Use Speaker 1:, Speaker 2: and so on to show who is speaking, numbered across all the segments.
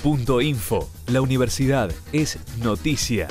Speaker 1: Punto Info. La universidad es noticia.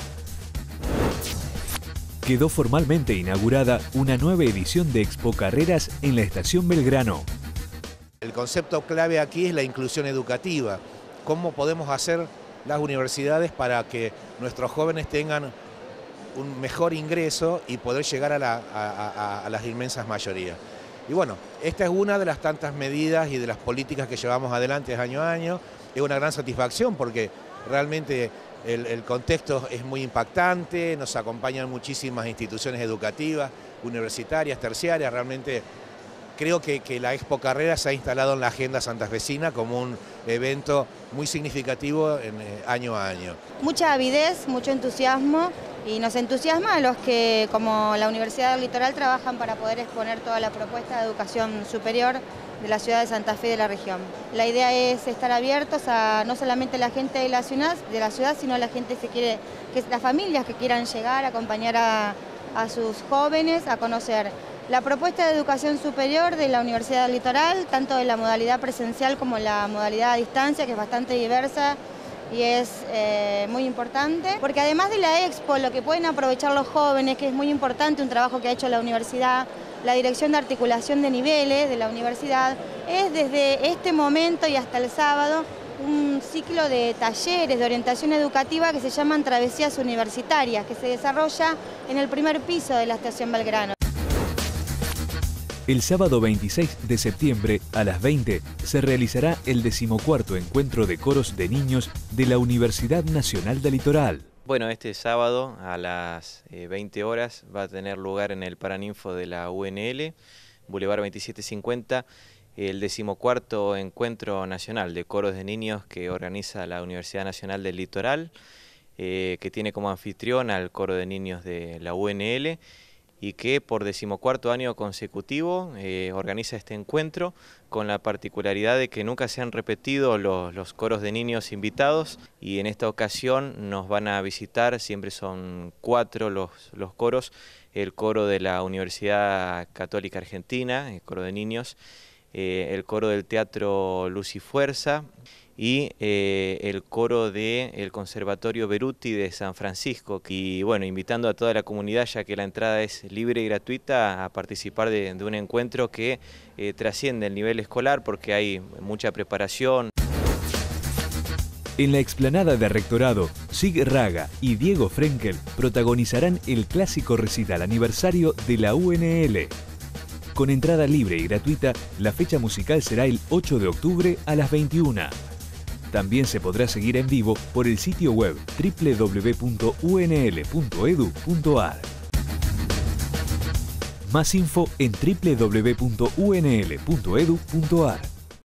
Speaker 1: Quedó formalmente inaugurada una nueva edición de Expo Carreras en la Estación Belgrano.
Speaker 2: El concepto clave aquí es la inclusión educativa. ¿Cómo podemos hacer las universidades para que nuestros jóvenes tengan un mejor ingreso y poder llegar a las inmensas mayorías? Y bueno, esta es una de las tantas medidas y de las políticas que llevamos adelante año a año. Es una gran satisfacción porque realmente el contexto es muy impactante, nos acompañan muchísimas instituciones educativas, universitarias, terciarias. Realmente creo que la Expo Carreras se ha instalado en la agenda santafesina como un evento muy significativo año a año.
Speaker 3: Mucha avidez, mucho entusiasmo, y nos entusiasma a los que, como la Universidad del Litoral, trabajan para poder exponer toda la propuesta de educación superior de la ciudad de Santa Fe y de la región. La idea es estar abiertos a no solamente la gente de la ciudad, sino a la gente las familias que quieran llegar, acompañar a sus jóvenes a conocer la propuesta de educación superior de la Universidad del Litoral, tanto de la modalidad presencial como la modalidad a distancia, que es bastante diversa y es muy importante, porque además de la Expo, lo que pueden aprovechar los jóvenes, que es muy importante, un trabajo que ha hecho la universidad, la Dirección de Articulación de Niveles de la universidad, es desde este momento y hasta el sábado un ciclo de talleres de orientación educativa que se llaman Travesías Universitarias, que se desarrolla en el primer piso de la Estación Belgrano.
Speaker 1: El sábado 26 de septiembre a las 20 se realizará el 14º Encuentro de Coros de Niños de la Universidad Nacional del Litoral.
Speaker 4: Bueno, este sábado a las 20 horas va a tener lugar en el Paraninfo de la UNL, Boulevard 2750, el 14º Encuentro Nacional de Coros de Niños que organiza la Universidad Nacional del Litoral, que tiene como anfitrión al Coro de Niños de la UNL, y que por 14º año consecutivo organiza este encuentro con la particularidad de que nunca se han repetido los coros de niños invitados, y en esta ocasión nos van a visitar, siempre son 4 los coros, el coro de la Universidad Católica Argentina, el coro de niños, el coro del Teatro Luz y Fuerza y el coro del Conservatorio Beruti de San Francisco. Y bueno, invitando a toda la comunidad, ya que la entrada es libre y gratuita, a participar de un encuentro que trasciende el nivel escolar porque hay mucha preparación.
Speaker 1: En la explanada de Rectorado, Sig Raga y Diego Frenkel protagonizarán el clásico recital aniversario de la UNL. Con entrada libre y gratuita, la fecha musical será el 8 de octubre a las 21. También se podrá seguir en vivo por el sitio web www.unl.edu.ar. Más info en www.unl.edu.ar.